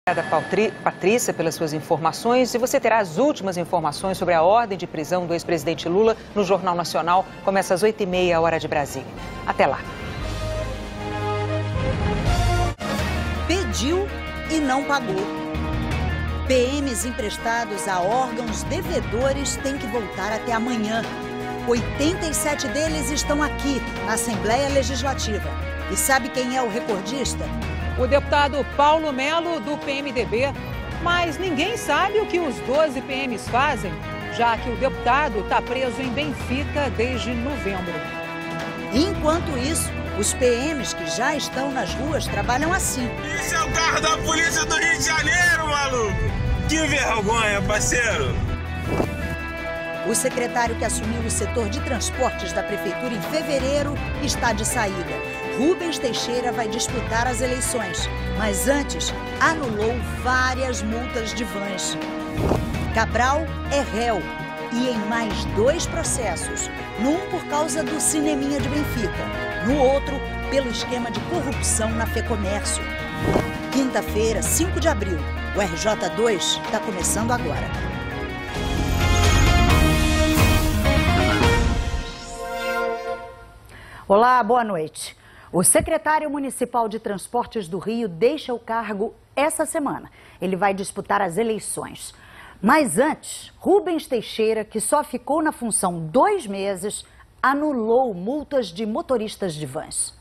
Obrigada, Patrícia, pelas suas informações. E você terá as últimas informações sobre a ordem de prisão do ex-presidente Lula no Jornal Nacional. Começa às 8h30, hora de Brasília. Até lá. Pediu e não pagou. PMs emprestados a órgãos devedores têm que voltar até amanhã. 87 deles estão aqui, na Assembleia Legislativa. E sabe quem é o recordista? O deputado Paulo Melo, do PMDB. Mas ninguém sabe o que os 12 PMs fazem, já que o deputado está preso em Benfica desde novembro. Enquanto isso, os PMs que já estão nas ruas trabalham assim. Esse é o carro da polícia do Rio de Janeiro, maluco! Que vergonha, parceiro! O secretário que assumiu o setor de transportes da prefeitura em fevereiro está de saída. Rubens Teixeira vai disputar as eleições, mas antes anulou várias multas de vans. Cabral é réu e em mais 2 processos, num por causa do cineminha de Benfica, no outro pelo esquema de corrupção na Fecomércio. Quinta-feira, 5 de abril, o RJ2 está começando agora. Olá, boa noite. O secretário municipal de Transportes do Rio deixa o cargo essa semana. Ele vai disputar as eleições. Mas antes, Rubens Teixeira, que só ficou na função 2 meses, anulou multas de motoristas de vans.